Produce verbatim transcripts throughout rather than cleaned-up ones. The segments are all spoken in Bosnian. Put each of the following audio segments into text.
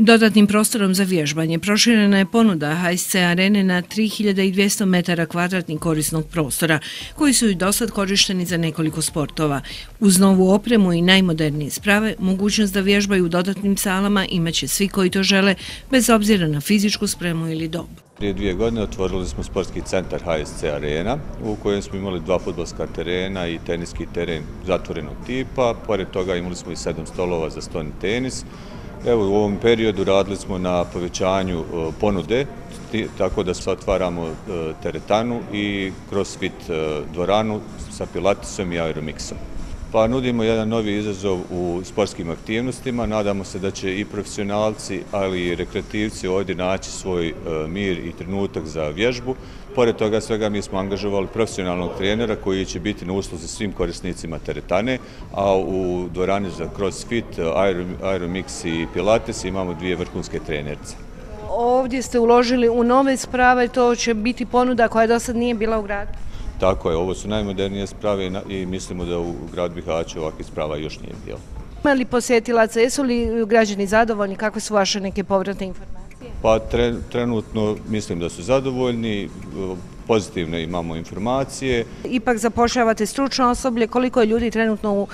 Dodatnim prostorom za vježbanje proširena je ponuda H S C Arene na tri hiljade dvjesto metara kvadratnih korisnog prostora, koji su i dosad korišteni za nekoliko sportova. Uz novu opremu i najmodernije sprave, mogućnost da vježbaju u dodatnim salama imaće svi koji to žele, bez obzira na fizičku spremu ili dob. Prije dvije godine otvorili smo sportski centar H S C Arena, u kojem smo imali dva fudbalska terena i teniski teren zatvorenog tipa. Pored toga imali smo i sedam stolova za stolni tenis. Evo, u ovom periodu radili smo na povećanju ponude, tako da otvaramo teretanu i crossfit dvoranu sa pilatesom i aeromiksom. Pa nudimo jedan novi izazov u sportskim aktivnostima. Nadamo se da će i profesionalci, ali i rekreativci ovdje naći svoj mir i trenutak za vježbu. Pored toga svega mi smo angažovali profesionalnog trenera koji će biti na usluzi svim korisnicima teretane, a u dvorani za crossfit, aeromix i pilates imamo dvije vrhunske trenerce. Ovdje ste uložili u nove sprave, to će biti ponuda koja do sad nije bila u gradu? Tako je, ovo su najmodernije sprave i mislimo da u gradu Bihaću ovakvih sprava još nije bilo. Ima li posjetilaca, jesu li građani zadovoljni, kakve su vaše neke povratne informacije? Pa trenutno mislim da su zadovoljni, pozitivne imamo informacije. Ipak zapošljavate stručno osoblje, koliko je ljudi trenutno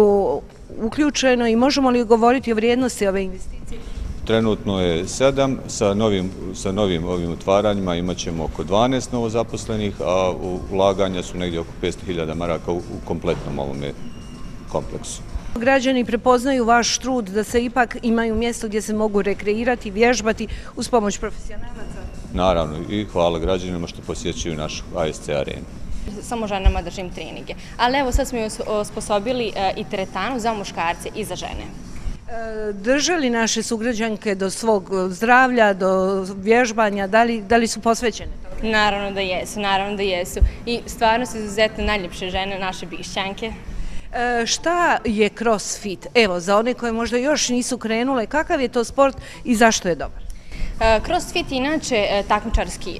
uključeno i možemo li govoriti o vrijednosti ove investicije? Trenutno je sedam, sa novim, sa novim ovim otvaranjima imat ćemo oko dvanaest novozaposlenih, a ulaganja su negdje oko petsto hiljada maraka u kompletnom ovome kompleksu. Građani prepoznaju vaš trud da se ipak imaju mjesto gdje se mogu rekreirati, vježbati uz pomoć profesionalaca? Naravno, i hvala građanima što posjećuju našu H S C Arenu. Samo ženama držim treninge, ali evo sad smo i osposobili i teretanu za muškarce i za žene. Drže li naše sugrađanke do svog zdravlja, do vježbanja, da li, da li su posvećene? Naravno da jesu, naravno da jesu. I stvarno su izuzetno najljepše žene, naše Bišćanke. E, šta je crossfit? Evo, za one koje možda još nisu krenule, kakav je to sport i zašto je dobar? Crossfit je inače takmičarski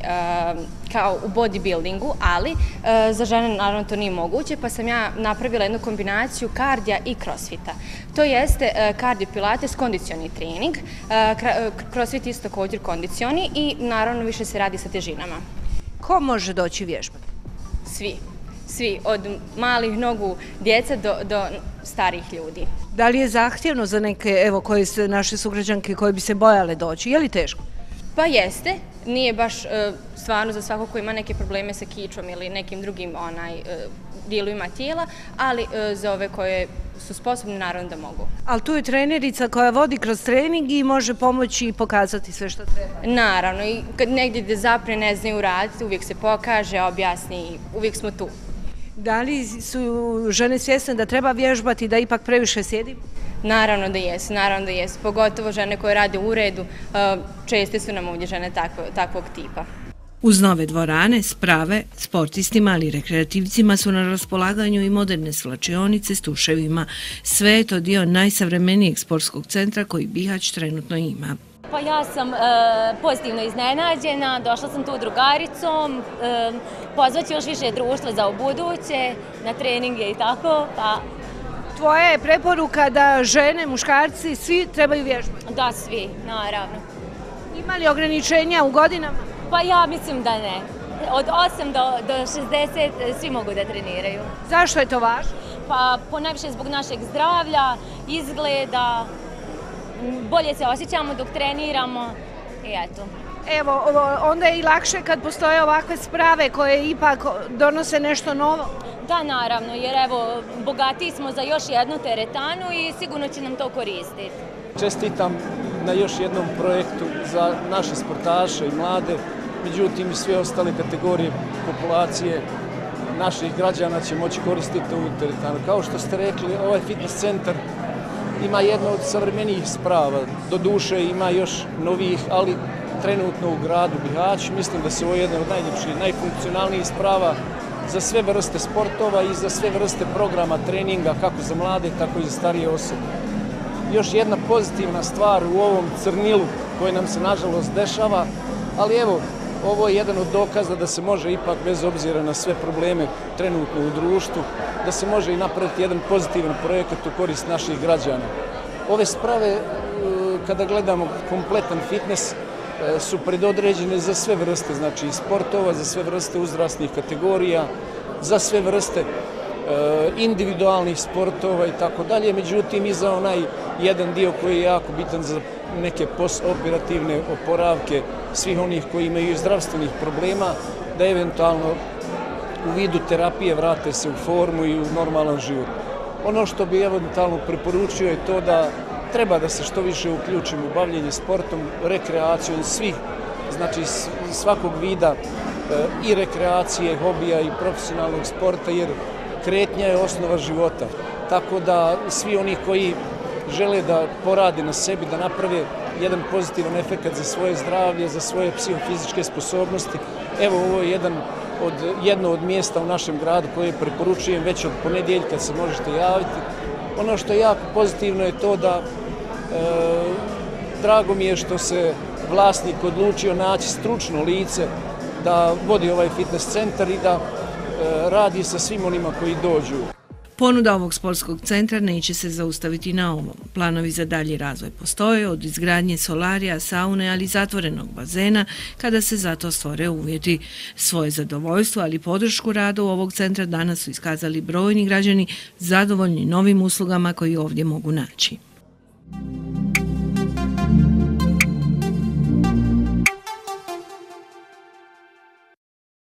kao u bodybuildingu, ali za žene naravno to nije moguće, pa sam ja napravila jednu kombinaciju kardija i crossfita. To jeste kardio pilates, kondicioni trening, crossfit isto također kondicioni i naravno više se radi sa težinama. Ko može doći vježbati? Svi. Svi, od malih nogu djeca do, do starih ljudi. Da li je zahtjevno za neke, evo, koje su naše sugrađanke koje bi se bojale doći? Je li teško? Pa jeste. Nije baš e, stvarno za svakog ko ima neke probleme sa kičom ili nekim drugim onaj, e, dijelovima tijela, ali e, za ove koje su sposobni naravno da mogu. Ali tu je trenerica koja vodi kroz trening i može pomoći i pokazati sve što treba. Naravno, i kad negdje gdje zapre ne znaju raditi, uvijek se pokaže, objasni i uvijek smo tu. Da li su žene svjesne da treba vježbati, da ipak previše sjedi? Naravno da jesu, naravno da jesu. Pogotovo žene koje rade u uredu, česte su nam ovdje žene takvog, takvog tipa. Uz nove dvorane, sprave, sportistima ali i rekreativcima su na raspolaganju i moderne svlačionice s tuševima. Sve je to dio najsavremenijeg sportskog centra koji Bihać trenutno ima. Pa ja sam e, pozitivno iznenađena, došla sam tu drugaricom, e, pozvaću još više društva za ubuduće, na treninge i tako. Pa... Tvoja je preporuka da žene, muškarci, svi trebaju vježbati? Da, svi, naravno. Ima li ograničenja u godinama? Pa ja mislim da ne. Od osam do, do šezdeset svi mogu da treniraju. Zašto je to važno? Pa ponajviše zbog našeg zdravlja, izgleda, bolje se osjećamo dok treniramo i eto. Evo, onda je i lakše kad postoje ovakve sprave koje ipak donose nešto novo? Da, naravno, jer evo, bogatiji smo za još jednu teretanu i sigurno će nam to koristiti. Čestitam na još jednom projektu za naše sportaše i mlade, međutim i sve ostale kategorije populacije naših građana će moći koristiti ovu teretanu. Kao što ste rekli, ovaj fitness centar ima jedno od savremenijih sprava, do duše ima još novijih, ali trenutno u gradu Bihać. Mislim da se ovo je jedna od najljepših, najfunkcionalnijih sprava za sve vrste sportova i za sve vrste programa treninga, kako za mlade, tako i za starije osobe. Još jedna pozitivna stvar u ovom crnilu koji nam se nažalost dešava, ali evo, ovo je jedan od dokaza da se može ipak, bez obzira na sve probleme trenutno u društvu, da se može i napraviti jedan pozitivan projekat u korist naših građana. Ove sprave, kada gledamo kompletan fitness, su predodređene za sve vrste, znači sportova, za sve vrste uzrasnih kategorija, za sve vrste individualnih sportova i tako dalje, međutim i za onaj jedan dio koji je jako bitan za neke postoperativne oporavke svih onih koji imaju zdravstvenih problema, da eventualno u vidu terapije vrate se u formu i u normalan život. Ono što bi eventualno preporučio je to da treba da se što više uključimo u bavljenje sportom, rekreacijom svih, znači svakog vida i rekreacije, hobija i profesionalnog sporta, jer kretnja je osnova života. Tako da svi oni koji žele da porade na sebi, da naprave jedan pozitivan efekt za svoje zdravlje, za svoje psihofizičke sposobnosti, evo ovo je jedan od, jedno od mjesta u našem gradu koje preporučujem, već od ponedjeljka se možete javiti. Ono što je jako pozitivno je to da e, drago mi je što se vlasnik odlučio naći stručno lice da vodi ovaj fitness centar i da e, radi sa svim onima koji dođu. Ponuda ovog sportskog centra neće se zaustaviti na ovom. Planovi za dalji razvoj postoje, od izgradnje solarija, saune, ali i zatvorenog bazena, kada se za to stvore uvjeti. Svoje zadovoljstvo, ali i podršku radu ovog centra danas su iskazali brojni građani zadovoljni novim uslugama koji ovdje mogu naći.